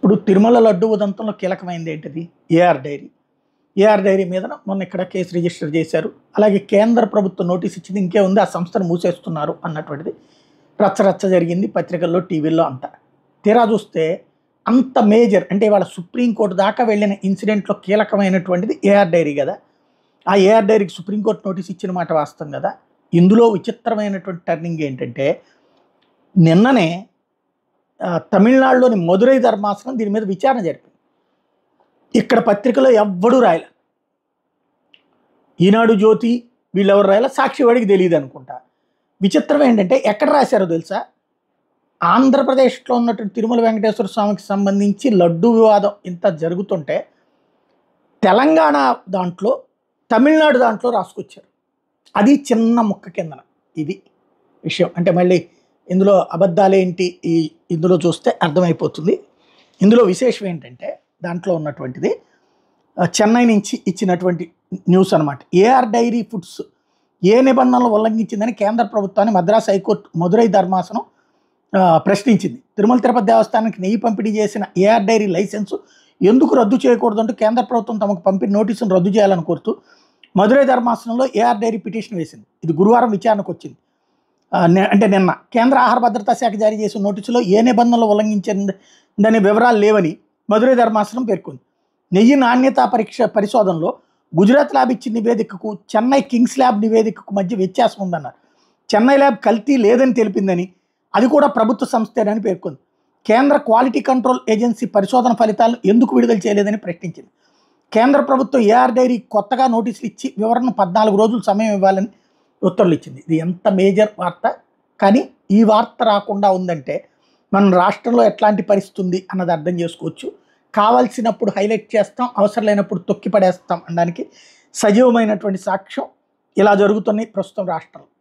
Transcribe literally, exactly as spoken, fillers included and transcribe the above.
ఇప్పుడు తిరుమల లడ్డు ఉదంతంలో కీలకమైంది ఏంటిది? AR dairy. AR dairy మీద మొన్న ఇక్కడ కేసు రిజిస్టర్ చేశారు. అలాగే కేంద్ర ప్రభుత్వం నోటీస్ ఇచ్చింది. ఇంకే ఉంది, ఆ సంస్థను మూసేస్తున్నారు అన్నటువంటిది రచ్చ రచ్చ జరిగింది పత్రికల్లో, టీవీల్లో అంతా. తీరా చూస్తే అంత మేజర్ అంటే ఇవాళ సుప్రీంకోర్టు దాకా వెళ్ళిన ఇన్సిడెంట్లో కీలకమైనటువంటిది ఏఆర్ డైరీ కదా. ఆ ఏఆర్ డైరీకి సుప్రీంకోర్టు నోటీస్ ఇచ్చిన మాట వాస్తవం కదా. ఇందులో విచిత్రమైనటువంటి టర్నింగ్ ఏంటంటే, నిన్ననే తమిళనాడులోని మదురై ధర్మాసనం దీని మీద విచారణ జరిపింది. ఇక్కడ పత్రికలో ఎవ్వడూ రాయలే, ఈనాడు, జ్యోతి వీళ్ళెవరు రాయలే, సాక్షి వాడికి తెలియదు అనుకుంటా. విచిత్రం ఏంటంటే ఎక్కడ రాశారో తెలుసా? ఆంధ్రప్రదేశ్లో ఉన్నటువంటి తిరుమల వెంకటేశ్వర స్వామికి సంబంధించి లడ్డు వివాదం ఇంత జరుగుతుంటే తెలంగాణ దాంట్లో, తమిళనాడు దాంట్లో రాసుకొచ్చారు. అది చిన్న ముక్క కిందన ఇది విషయం. అంటే మళ్ళీ ఇందులో అబద్ధాలేంటి ఈ ఇందులో చూస్తే అర్థమైపోతుంది. ఇందులో విశేషం ఏంటంటే దాంట్లో ఉన్నటువంటిది చెన్నై నుంచి ఇచ్చినటువంటి న్యూస్ అనమాట. ఏఆర్ డైరీ ఫుడ్స్ ఏ నిబంధనలు ఉల్లంఘించిందని కేంద్ర ప్రభుత్వాన్ని మద్రాసు హైకోర్టు మదురై ధర్మాసనం ప్రశ్నించింది. తిరుమల తిరుపతి దేవస్థానానికి నెయ్యి పంపిణీ చేసిన ఏఆర్ డైరీ లైసెన్సు ఎందుకు రద్దు చేయకూడదంటూ కేంద్ర ప్రభుత్వం తమకు పంపిన నోటీసును రద్దు చేయాలని కోరుతూ మదురై ధర్మాసనంలో ఏఆర్ డైరీ పిటిషన్ వేసింది. ఇది గురువారం విచారణకు వచ్చింది. అంటే నిన్న కేంద్ర ఆహార భద్రతా శాఖ జారీ చేసిన నోటీసులో ఏ నిబంధనలు ఉల్లంఘించిందనే వివరాలు లేవని మదురై ధర్మాసనం పేర్కొంది. నెయ్యి నాణ్యతా పరీక్ష పరిశోధనలో గుజరాత్ ల్యాబ్ ఇచ్చిన నివేదికకు చెన్నై కింగ్స్ ల్యాబ్ నివేదికకు మధ్య వ్యత్యాసం ఉందన్నారు. చెన్నై ల్యాబ్ కల్తీ లేదని తెలిపిందని, అది కూడా ప్రభుత్వ సంస్థేనని పేర్కొంది. కేంద్ర క్వాలిటీ కంట్రోల్ ఏజెన్సీ పరిశోధన ఫలితాలను ఎందుకు విడుదల చేయలేదని ప్రశ్నించింది. కేంద్ర ప్రభుత్వం ఏఆర్ డైరీ కొత్తగా నోటీసులు ఇచ్చి వివరణ పద్నాలుగు రోజులు సమయం ఇవ్వాలని ఉత్తర్వులు ఇచ్చింది. ఇది ఎంత మేజర్ వార్త. కానీ ఈ వార్త రాకుండా ఉందంటే మన రాష్ట్రంలో ఎట్లాంటి పరిస్థితి ఉంది అన్నది అర్థం చేసుకోవచ్చు. కావాల్సినప్పుడు హైలైట్ చేస్తాం, అవసరం లేనప్పుడు తొక్కి పడేస్తాం అనడానికి సజీవమైనటువంటి సాక్ష్యం ఇలా జరుగుతున్నాయి ప్రస్తుతం రాష్ట్రంలో.